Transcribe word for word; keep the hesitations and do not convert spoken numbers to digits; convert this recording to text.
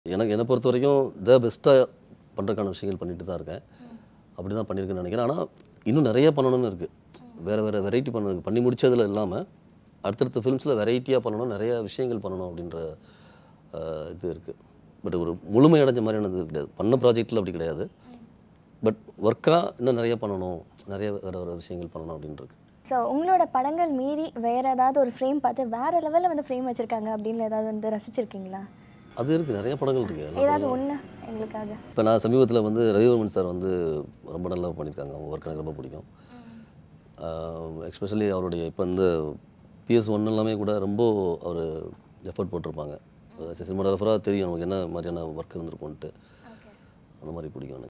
எனக்கு என்னை பொறுத்த வரைக்கும் த பெஸ்ட்டாக பண்ணுறதுக்கான விஷயங்கள் பண்ணிட்டு தான் இருக்கேன். அப்படி தான் பண்ணியிருக்கேன்னு நினைக்கிறேன். ஆனால் இன்னும் நிறைய பண்ணணும்னு இருக்குது. வேறு வேறு வெரைட்டி பண்ண பண்ணி முடித்ததில் இல்லாமல் அடுத்தடுத்த ஃபிலிம்ஸில் வெரைட்டியாக பண்ணணும், நிறைய விஷயங்கள் பண்ணணும் அப்படின்ற இது இருக்குது. பட் ஒரு முழுமையடைஞ்ச மாதிரியானது கிடையாது. பண்ண ப்ராஜெக்டில் அப்படி கிடையாது. பட் ஒர்க்காக இன்னும் நிறைய பண்ணணும், நிறைய வேறு வேறு விஷயங்கள் பண்ணணும் அப்படின்றது. ஸோ உங்களோட படங்கள் மீறி வேறு ஏதாவது ஒரு ஃப்ரேம் பார்த்து வேறு லெவலில் வந்து ஃப்ரேம் வச்சுருக்காங்க அப்படின்னு ஏதாவது வந்து ரசிச்சிருக்கீங்களா? அது இருக்குது, நிறைய படங்கள் இருக்குது. ஏதாவது ஒன்று எங்களுக்காக. இப்போ நான் சமீபத்தில் வந்து ரவிவர்மன் சார் வந்து ரொம்ப நல்லா பண்ணியிருக்காங்க. அவங்க ஒர்க் எனக்கு ரொம்ப பிடிக்கும். எஸ்பெஷலி அவருடைய இப்போ இந்த பிஎஸ் ஒன் எல்லாமே கூட ரொம்ப அவர் எஃபர்ட் போட்டிருப்பாங்க. சினிமாட்டோகிராஃபராக தெரியும் நமக்கு என்ன மாதிரியான ஒர்க் இருந்திருக்கும்ன்ட்டு. அந்த மாதிரி பிடிக்கும் எனக்கு.